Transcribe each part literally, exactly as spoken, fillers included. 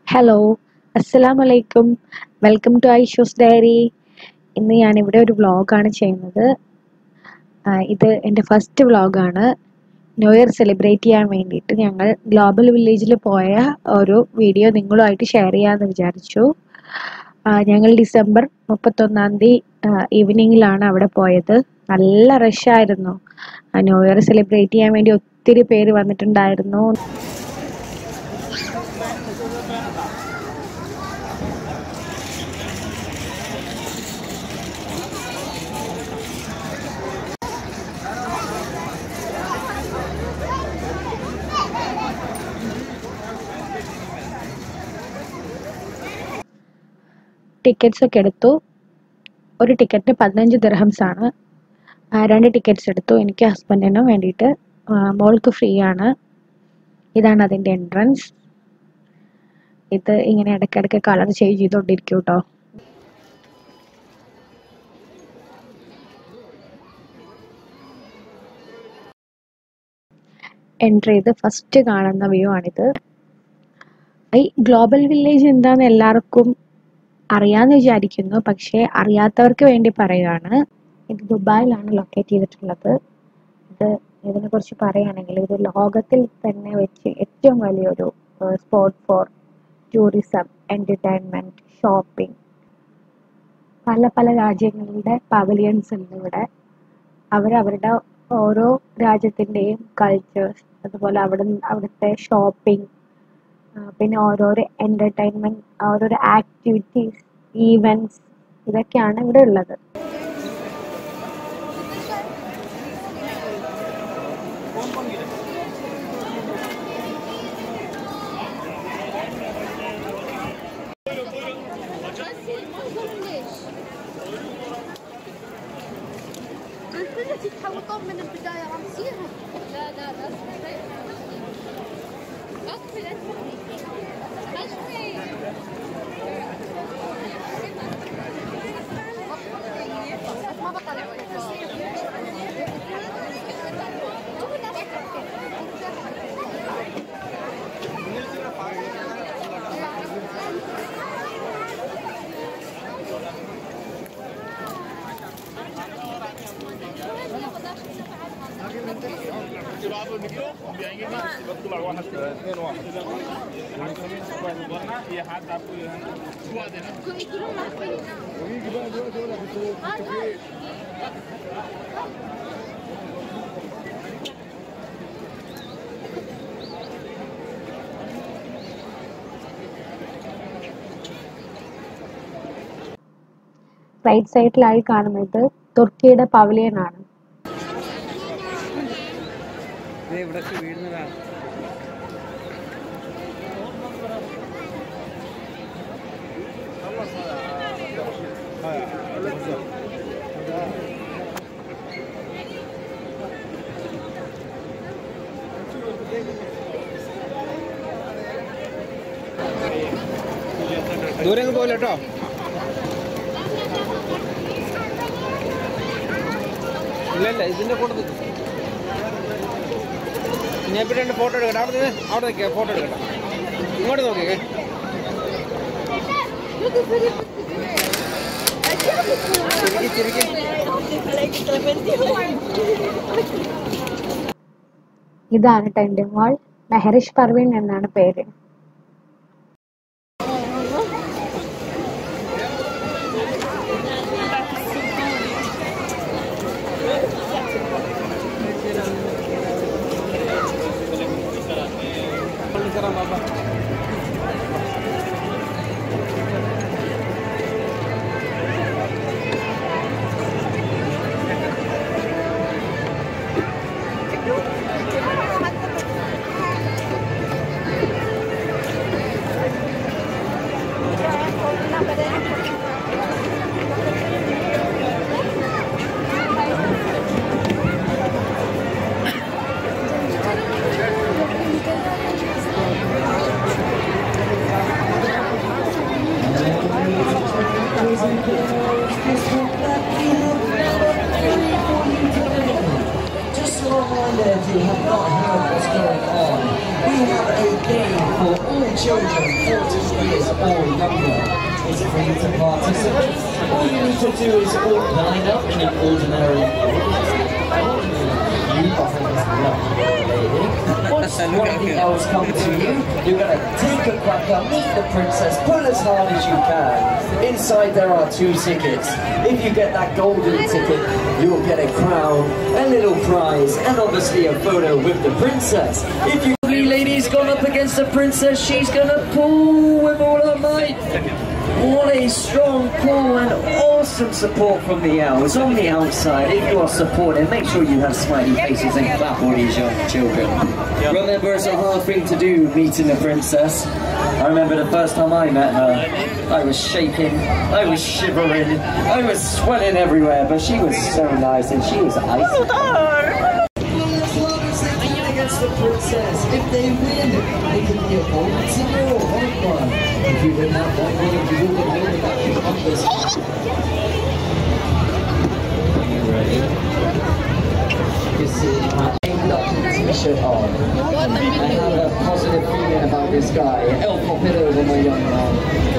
Hello, അസ്സലാമു അലൈക്കും. Welcome to Aishu's diary. ഇന്ന് ഞാനിവിടെ ഒരു വ്ളോഗാണ് ചെയ്യുന്നത്. ആ, ഇത് എൻ്റെ ഫസ്റ്റ് വ്ളോഗാണ്. ന്യൂ ഇയർ സെലിബ്രേറ്റ് ചെയ്യാൻ വേണ്ടിയിട്ട് ഞങ്ങൾ ഗ്ലോബൽ വില്ലേജിൽ പോയ ഒരു വീഡിയോ നിങ്ങളുമായിട്ട് ഷെയർ ചെയ്യാമെന്ന് വിചാരിച്ചു. ആ, ഞങ്ങൾ ഡിസംബർ മുപ്പത്തൊന്നാം തീയതി ഈവനിങ്ങിലാണ് അവിടെ പോയത്. നല്ല റഷായിരുന്നു. ന്യൂ ഇയർ സെലിബ്രേറ്റ് ചെയ്യാൻ വേണ്ടി ഒത്തിരി പേര് വന്നിട്ടുണ്ടായിരുന്നു. ടിക്കറ്റ്സ് ഒക്കെ എടുത്തു. ഒരു ടിക്കറ്റിന് പതിനഞ്ച് ദിർഹംസ് ആണ്. രണ്ട് ടിക്കറ്റ്സ് എടുത്തു, എനിക്ക് ഹസ്ബൻഡിനും വേണ്ടിയിട്ട്. മോൾക്ക് ഫ്രീ ആണ്. ഇതാണ് അതിൻ്റെ എൻട്രൻസ്. ഇത് ഇങ്ങനെ ഇടയ്ക്കിടയ്ക്ക് കളർ ചേഞ്ച് ചെയ്തുകൊണ്ടിരിക്കും കേട്ടോ. എൻട്രി ചെയ്ത് ഫസ്റ്റ് കാണുന്ന വ്യൂ ആണിത്. ഈ ഗ്ലോബൽ വില്ലേജ് എന്താണെന്ന് എല്ലാവർക്കും അറിയാമെന്ന് വിചാരിക്കുന്നു, പക്ഷേ അറിയാത്തവർക്ക് വേണ്ടി പറയുകയാണ്. ഇത് ദുബായിലാണ് ലൊക്കേറ്റ് ചെയ്തിട്ടുള്ളത്. ഇത് ഇതിനെക്കുറിച്ച് പറയുകയാണെങ്കിൽ ഇത് ലോകത്തിൽ തന്നെ വെച്ച് ഏറ്റവും വലിയൊരു spot for tourism, entertainment, shopping. പല പല രാജ്യങ്ങളുടെ പവലിയൻസ് ഉണ്ട് ഇവിടെ. അവരവരുടെ ഓരോ രാജ്യത്തിൻ്റെയും കൾച്ചേഴ്സ്, അതുപോലെ അവിടെ അവിടുത്തെ ഷോപ്പിംഗ്, പിന്നെ ഓരോരോ എൻ്റർടൈൻമെൻറ്റ്, ഓരോരോ ആക്ടിവിറ്റീസ്, ഈവൻറ്റ്സ്, ഇതൊക്കെയാണ് ഇവിടെ ഉള്ളത്. تحاول طب من البداية رمسيها لا لا لا أقفل ما بطلع بطلع واحد اثنين واحد ورنا هي حتى شو هذا ويجي بقى دلوقتي ولا في റൈറ്റ് സൈഡിലായി കാണുന്നത് തുർക്കിയുടെ പവലിയനാണ്. ദൂരെ ഒന്നും പോകില്ല കേട്ടോ. ഇല്ല ഇല്ല ഇതിൻ്റെ കൂട്ടത്തിൽ ഞാൻ ഇപ്പോൾ രണ്ട് ഫോട്ടോ എടുക്കട്ടെ. അവിടെ നിന്ന് അവിടെ നിൽക്കുക, ഫോട്ടോ എടുക്കട്ടെ. ഇങ്ങോട്ട് നോക്കിക്കേ. ഇതാണ് ടെൻറ്റ് മാൾ. മെഹറിഷ് പർവീൻ എന്നാണ് പേര്. reminder, if you have not heard what's going on, we have a game for all children fourteen years or younger. It's free to participate. All you need to do is all line up in an ordinary you behind this lovely lady. Once one of the elves come to you, you're going to take a cracker, meet the princess, pull as hard as you can. Inside there are two tickets. If you get that golden ticket, you'll get a crown, a little prize, and obviously a photo with the princess. If you lovely lady's gone up against the princess, she's going to pull with all her might. What a strong pull and awesome support from the elves. On the outside, if you are supporting, make sure you have smiley faces and clap all these young children. Yep. Remember, it's a hard thing to do, meeting the princess. I remember the first time I met her, I was shaking, I was shivering, I was sweating everywhere, but she was so nice and she was icy. Against the princess. If they win, they can be opponents in your white one. If you win that white one, you will get hold of that compass. Are you ready? You see, I aimed up the t-shirt on. I have a positive feeling about this guy. El Popito over my young man.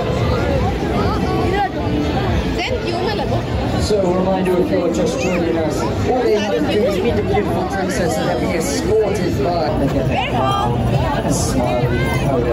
So a reminder, if you're just joining us, all they have to do is meet the beautiful princess and then be escorted by look at that wow, and a smiley photo.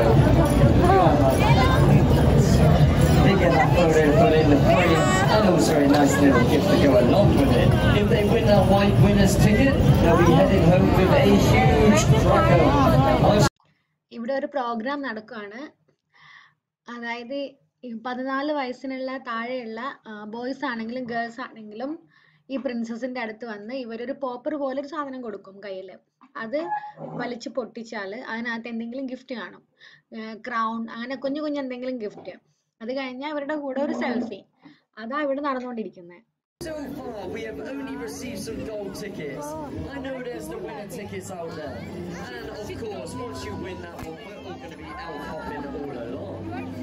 They get that photo put in the frame and also a nice little gift to go along with it. If they win that white winner's ticket, they'll be headed home with a huge cracker. ഇവിടെ ഒരു programme നടക്കുകയാണ്. അതായത് പതിനാല് വയസ്സിനുള്ള താഴെയുള്ള boys ആണെങ്കിലും girls ആണെങ്കിലും ഈ പ്രിൻസസിന്റെ അടുത്ത് വന്ന് ഇവരൊരു പോപ്പർ പോലെ ഒരു സാധനം കൊടുക്കും കയ്യിൽ. അത് വലിച്ചു പൊട്ടിച്ചാൽ അതിനകത്ത് എന്തെങ്കിലും ഗിഫ്റ്റ് കാണും, ക്രൗൺ, അങ്ങനെ കുഞ്ഞു കുഞ്ഞു എന്തെങ്കിലും ഗിഫ്റ്റ്. അത് കഴിഞ്ഞാൽ ഇവരുടെ കൂടെ ഒരു സെൽഫി. അതാ ഇവിടെ നടന്നുകൊണ്ടിരിക്കുന്നത്. So far, we have only received some gold tickets. I know there's the winner tickets out there. And of course, once you win that one, we're all going to be out hopping all along.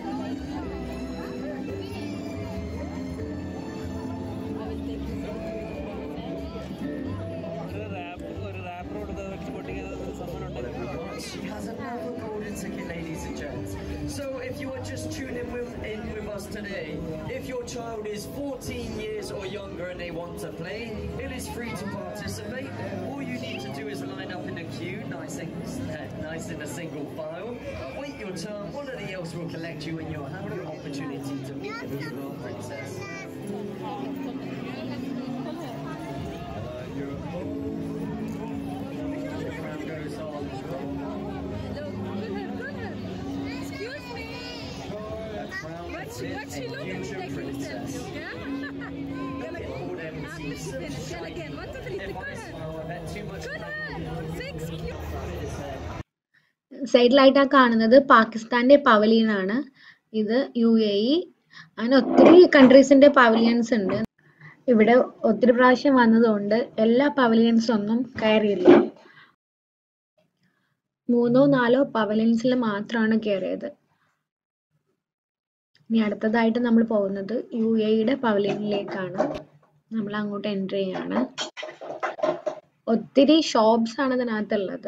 She has another golden ticket, ladies and gents. So if you are just tuning with, in with us today, if your child is fourteen years or younger and they want to play, it is free to participate. All you need to do is line up in a queue, nice and nice in a single file. Wait your turn, one of the elves will collect you and you'll have the opportunity to meet the beautiful princess. What's she looking at? Princess. Yeah? Again, what the സൈഡിലായിട്ട് ആ കാണുന്നത് പാകിസ്ഥാന്റെ pavilion ആണ്. ഇത് U A E, അങ്ങനെ ഒത്തിരി കൺട്രീസിന്റെ pavilions ഉണ്ട്. ഇവിടെ ഒത്തിരി പ്രാവശ്യം വന്നതുകൊണ്ട് എല്ലാ പവലിയൻസും ഒന്നും കയറിയില്ല. മൂന്നോ നാലോ പവലിയൻസിൽ മാത്രമാണ് കയറിയത്. ഇനി അടുത്തതായിട്ട് നമ്മൾ പോകുന്നത് യു എ ഇയുടെ പവലിയനിലേക്കാണ്. നമ്മൾ അങ്ങോട്ട് എൻട്രി ചെയ്യാണ്. ഒത്തിരി ഷോപ്സ് ആണ് ഇതിനകത്തുള്ളത്.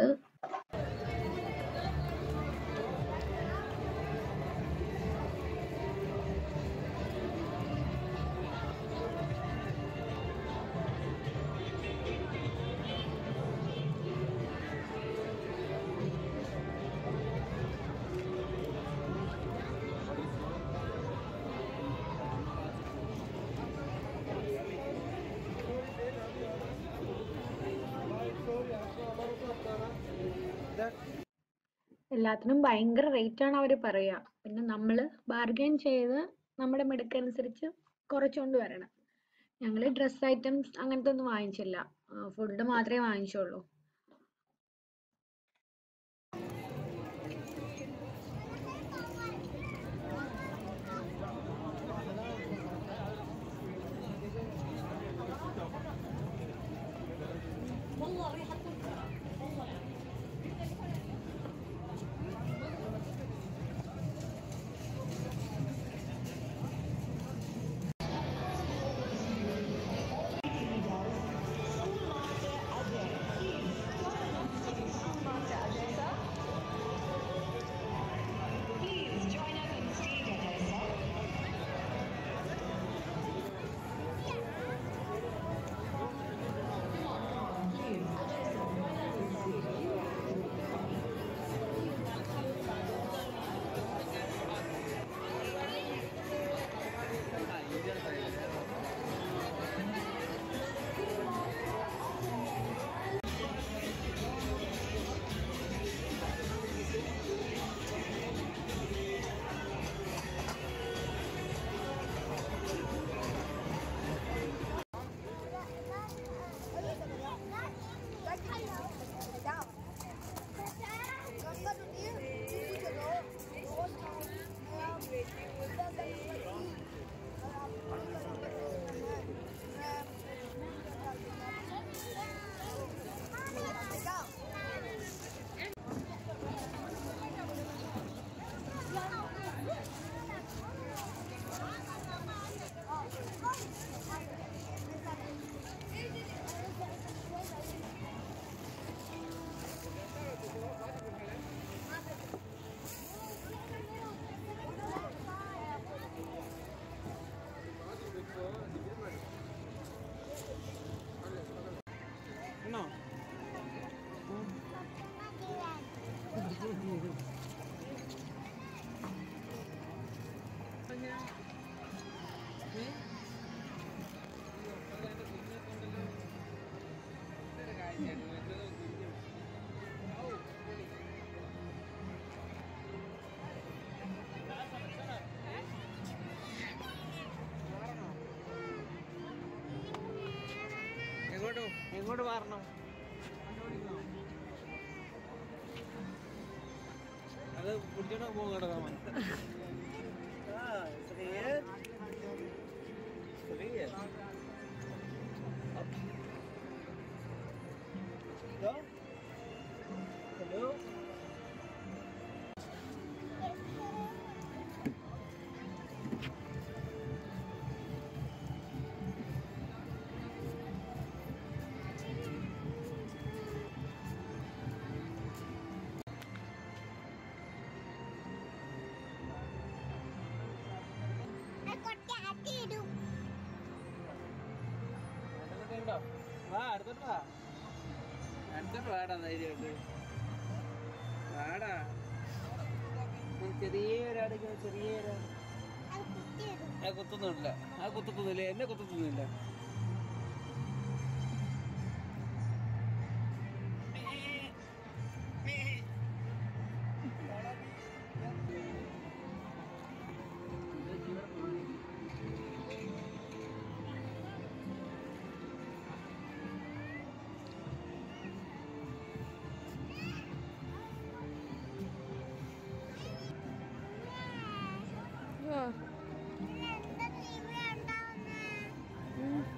എല്ലാത്തിനും ഭയങ്കര റേറ്റ് ആണ് അവർ പറയുക. പിന്നെ നമ്മൾ ബാർഗെയിൻ ചെയ്ത് നമ്മുടെ മിടുക്കനുസരിച്ച് കുറച്ചുകൊണ്ട് വരണം. ഞങ്ങൾ ഡ്രസ് ഐറ്റംസ് അങ്ങനത്തെ ഒന്നും വാങ്ങിച്ചില്ല, ഫുഡ് മാത്രമേ വാങ്ങിച്ചുള്ളൂ. എങ്ങോട്ട് എങ്ങോട്ട് മാറണം? അത് കുടിച്ചോണ്ട് പോകും കേട്ടോ താമൻ. ആ ശ്രീയ ശ്രീയ ഹലോ ഹലോ വാ അടുത്തോട്ട് വാ അടുത്തോട്ട് വാടാ ധൈര്യമായിട്ട് വാടാ ചെറിയൊരാടിക്ക് ചെറിയൊരാ ആ കുത്തൊന്നുമില്ല ആ കുത്തൊന്നുമില്ല എന്നെ കുത്തൊന്നുമില്ല ഉം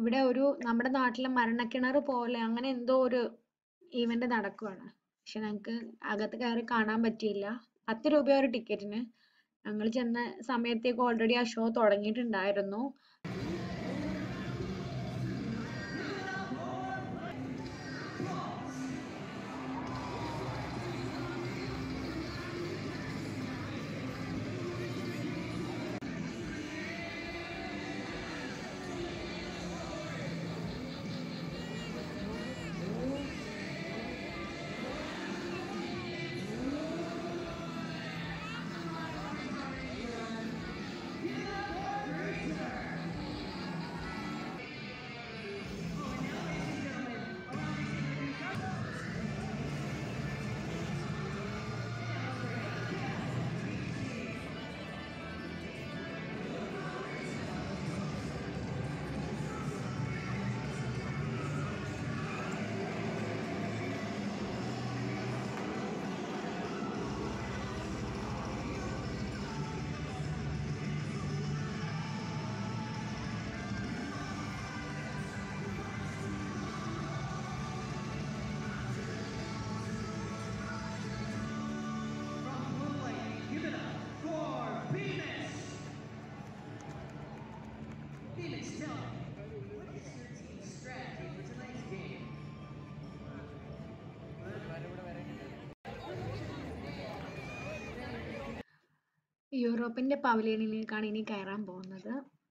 ഇവിടെ ഒരു നമ്മുടെ നാട്ടിലെ മരണക്കിണർ പോലെ അങ്ങനെ എന്തോ ഒരു ഈവന്റ് നടക്കുവാണ്. പക്ഷെ ഞങ്ങൾക്ക് അകത്ത് കയറി കാണാൻ പറ്റിയില്ല. പത്ത് രൂപ ഒരു ടിക്കറ്റിന്. ഞങ്ങൾ ചെന്ന സമയത്തേക്ക് ഓൾറെഡി ആ ഷോ തുടങ്ങിയിട്ടുണ്ടായിരുന്നു. യൂറോപ്പിന്റെ പവലിയനിലേക്കാണ് ഇനി കയറാൻ പോകുന്നത്.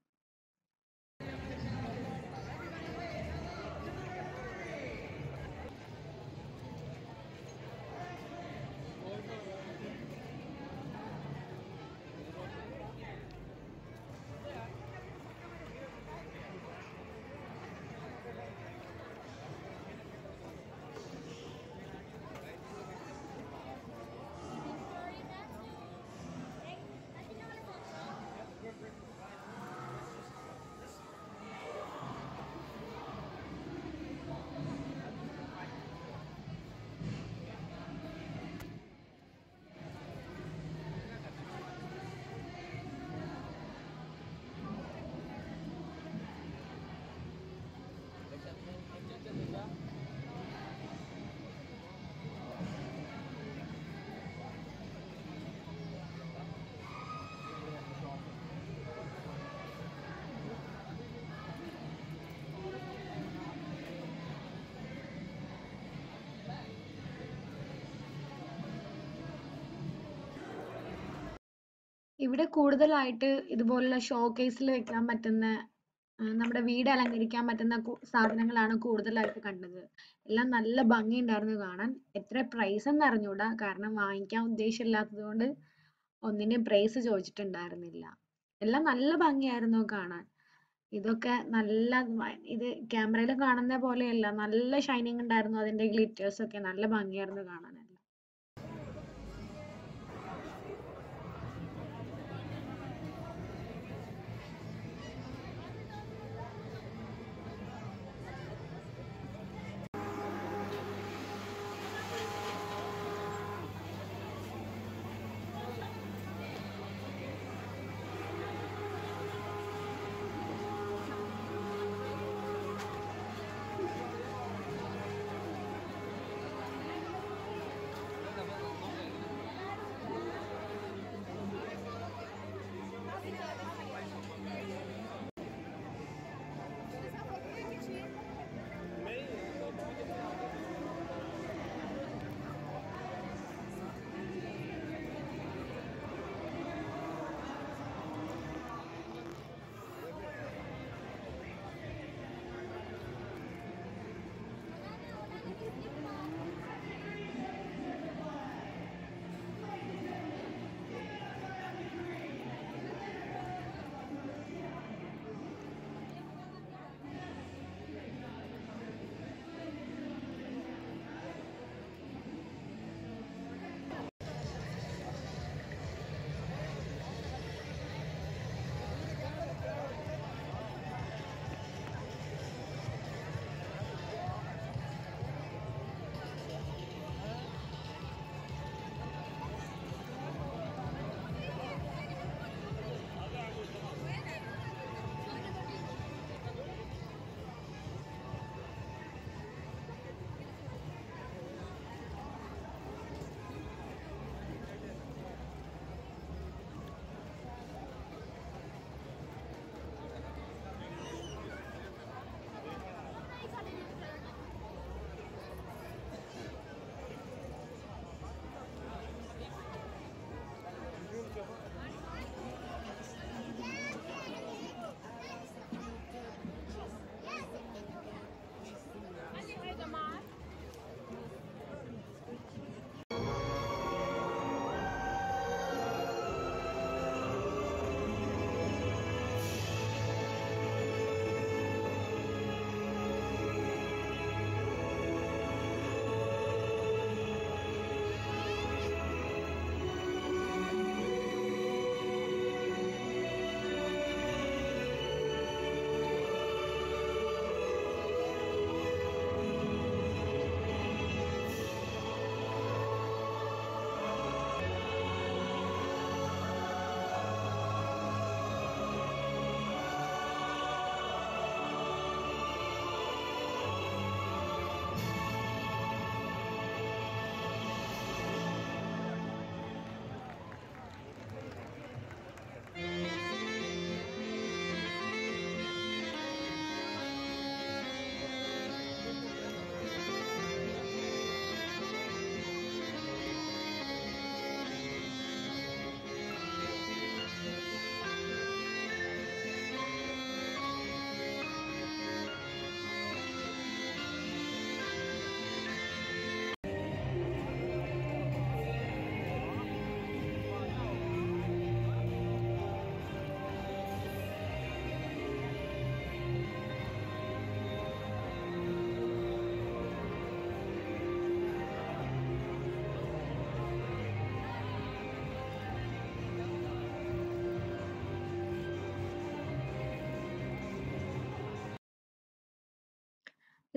ഇവിടെ കൂടുതലായിട്ട് ഇതുപോലുള്ള ഷോക്കേസിൽ വെക്കാൻ പറ്റുന്ന നമ്മുടെ വീട് അലങ്കരിക്കാൻ പറ്റുന്ന സാധനങ്ങളാണ് കൂടുതലായിട്ട് കണ്ടത്. എല്ലാം നല്ല ഭംഗിയുണ്ടായിരുന്നു കാണാൻ. എത്ര പ്രൈസ് എന്ന് അറിഞ്ഞൂടാ, കാരണം വാങ്ങിക്കാൻ ഉദ്ദേശമില്ലാത്തത് കൊണ്ട് ഒന്നിനും പ്രൈസ് ചോദിച്ചിട്ടുണ്ടായിരുന്നില്ല. എല്ലാം നല്ല ഭംഗിയായിരുന്നു കാണാൻ. ഇതൊക്കെ നല്ല ഇത് ക്യാമറയിൽ കാണുന്ന പോലെയല്ല, നല്ല ഷൈനിങ് ഉണ്ടായിരുന്നു. അതിന്റെ ഗ്ലിറ്റേഴ്സ് ഒക്കെ നല്ല ഭംഗിയായിരുന്നു കാണാൻ.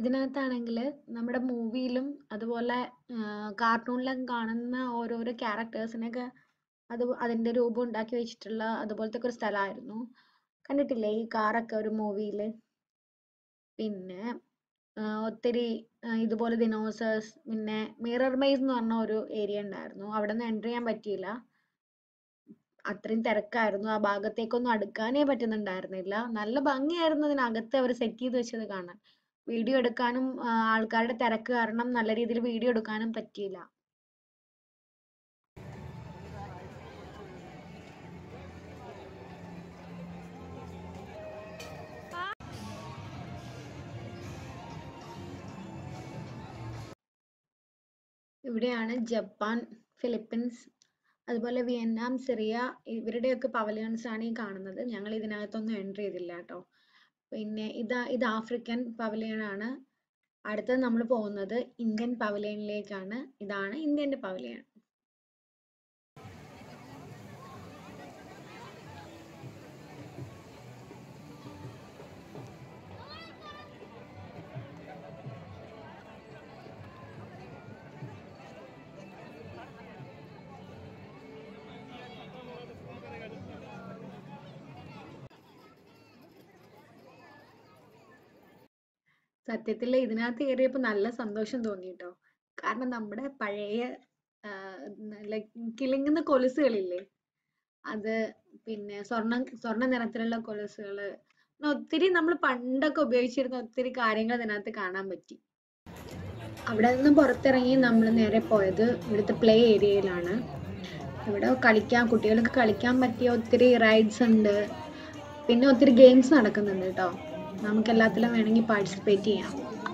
ഇതിനകത്താണെങ്കിൽ നമ്മുടെ മൂവിയിലും അതുപോലെ കാർട്ടൂണിലും കാണുന്ന ഓരോരോ ക്യാരക്ടേഴ്സിനൊക്കെ അത് അതിൻ്റെ രൂപം ഉണ്ടാക്കി വെച്ചിട്ടുള്ള അതുപോലത്തെ ഒക്കെ ഒരു സ്ഥലമായിരുന്നു. കണ്ടിട്ടില്ലേ ഈ കാറൊക്കെ ഒരു മൂവിയിൽ? പിന്നെ ആ, ഒത്തിരി ആ, ഇതുപോലെ ദിനോസേഴ്സ്, പിന്നെ മിറർ മെയ്സ് എന്ന് പറഞ്ഞ ഒരു ഏരിയ ഉണ്ടായിരുന്നു. അവിടെ നിന്ന് എൻ്റർ ചെയ്യാൻ പറ്റിയില്ല, അത്രയും തിരക്കായിരുന്നു. ആ ഭാഗത്തേക്കൊന്നും അടുക്കാനേ പറ്റുന്നുണ്ടായിരുന്നില്ല. നല്ല ഭംഗിയായിരുന്നു അതിനകത്ത് അവർ സെറ്റ് ചെയ്ത് വെച്ചത് കാണാൻ. വീഡിയോ എടുക്കാനും ആ, ആൾക്കാരുടെ തിരക്ക് കാരണം നല്ല രീതിയിൽ വീഡിയോ എടുക്കാനും പറ്റിയില്ല. ഇവിടെയാണ് ജപ്പാൻ, ഫിലിപ്പീൻസ്, അതുപോലെ വിയറ്റ്നാം, സിറിയ ഇവരുടെയൊക്കെ പവലിയൻസ് ആണ് ഈ കാണുന്നത്. ഞങ്ങൾ ഇതിനകത്തൊന്നും എൻ്റർ ചെയ്തില്ല കേട്ടോ. പിന്നെ ഇതാ ഇത് ആഫ്രിക്കൻ പവലിയൻ ആണ്. അടുത്തത് നമ്മൾ പോകുന്നത് ഇന്ത്യൻ പവലിയനിലേക്കാണ്. ഇതാണ് ഇന്ത്യൻ്റെ പവലിയൻ. സത്യത്തിൽ ഇതിനകത്ത് കയറിയപ്പോൾ നല്ല സന്തോഷം തോന്നി കേട്ടോ. കാരണം നമ്മുടെ പഴയ ലൈക്ക് കിലുങ്ങുന്ന കൊലുസുകളില്ലേ, അത് പിന്നെ സ്വർണ്ണ സ്വർണ്ണ നിറത്തിലുള്ള കൊലുസുകൾ, അങ്ങനെ ഒത്തിരി നമ്മൾ പണ്ടൊക്കെ ഉപയോഗിച്ചിരുന്ന ഒത്തിരി കാര്യങ്ങൾ ഇതിനകത്ത് കാണാൻ പറ്റി. അവിടെ നിന്നും പുറത്തിറങ്ങി നമ്മൾ നേരെ പോയത് ഇവിടുത്തെ പ്ലേ ഏരിയയിലാണ്. ഇവിടെ കളിക്കാൻ കുട്ടികൾക്ക് കളിക്കാൻ പറ്റിയ ഒത്തിരി റൈഡ്സ് ഉണ്ട്, പിന്നെ ഒത്തിരി ഗെയിംസ് നടക്കുന്നുണ്ട് കേട്ടോ. നമുക്ക് എല്ലാത്തിലും വേണമെങ്കിൽ പാർട്ടിസിപ്പേറ്റ് ചെയ്യാം.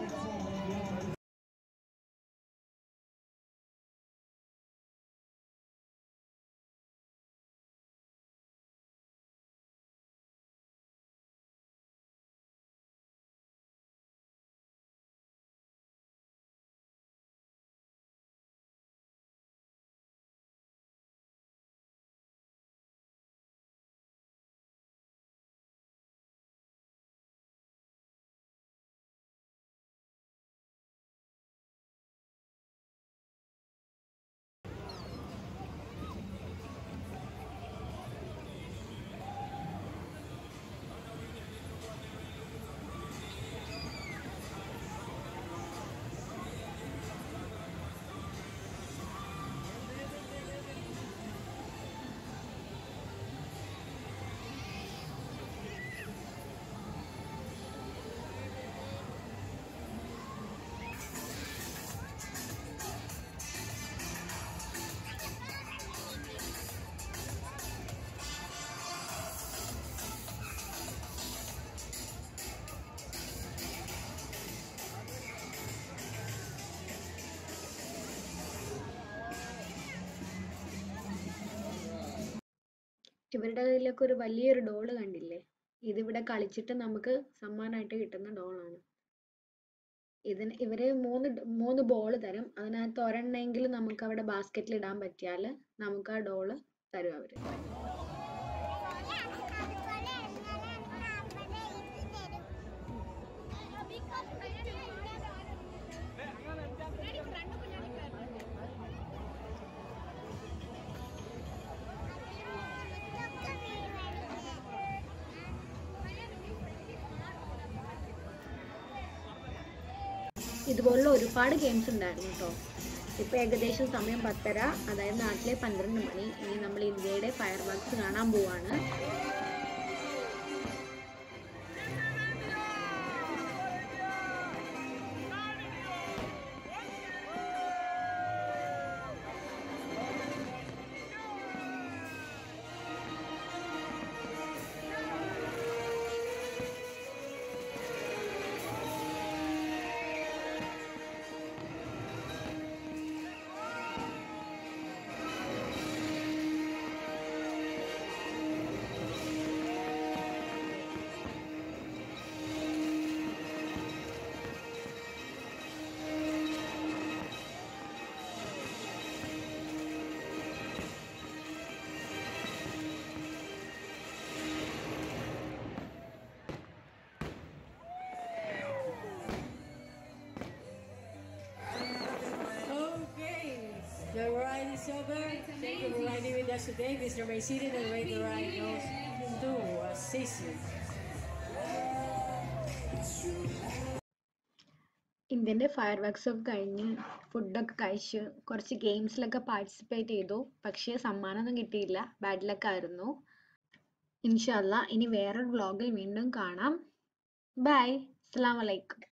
ഇവരുടെ കയ്യിലൊക്കെ ഒരു വലിയൊരു ഡോള് കണ്ടില്ലേ? ഇതിവിടെ കളിച്ചിട്ട് നമുക്ക് സമ്മാനമായിട്ട് കിട്ടുന്ന ഡോളാണ്. ഇതിന് ഇവര് മൂന്ന് ഡ- മൂന്ന് ബോൾ തരും. അതിനകത്ത് ഒരെണ്ണമെങ്കിലും നമുക്ക് അവിടെ ബാസ്ക്കറ്റിൽ ഇടാൻ പറ്റിയാൽ നമുക്ക് ആ ഡോള് തരും അവര്. ഇതുപോലുള്ള ഒരുപാട് ഗെയിംസ് ഉണ്ടായിരുന്നു കേട്ടോ. ഇപ്പൊ ഏകദേശം സമയം പത്തര, അതായത് നാട്ടിലെ പന്ത്രണ്ട് മണി. ഇനി നമ്മൾ ഇന്ത്യയുടെ ഫയർ വർക്ക്സ് കാണാൻ പോവാണ്. Thank you for riding with us today, Mister Maysiden, and way to ride goes to uh, Sissy. ഇന്ത്യൻ്റെ ഫയർ വർക്ക്സ് ഒക്കെ കഴിഞ്ഞ് ഫുഡൊക്കെ കഴിച്ച് കുറച്ച് ഗെയിംസിലൊക്കെ പാർട്ടിസിപ്പേറ്റ് ചെയ്തു. പക്ഷേ സമ്മാനമൊന്നും കിട്ടിയില്ല. ബാഡ് ലക്ക് ആയിരുന്നു. ഇൻഷാ അല്ലാ ഇനി വേറൊരു വ്ളോഗിൽ വീണ്ടും കാണാം. ബൈ. അസ്സലാമു അലൈക്കും.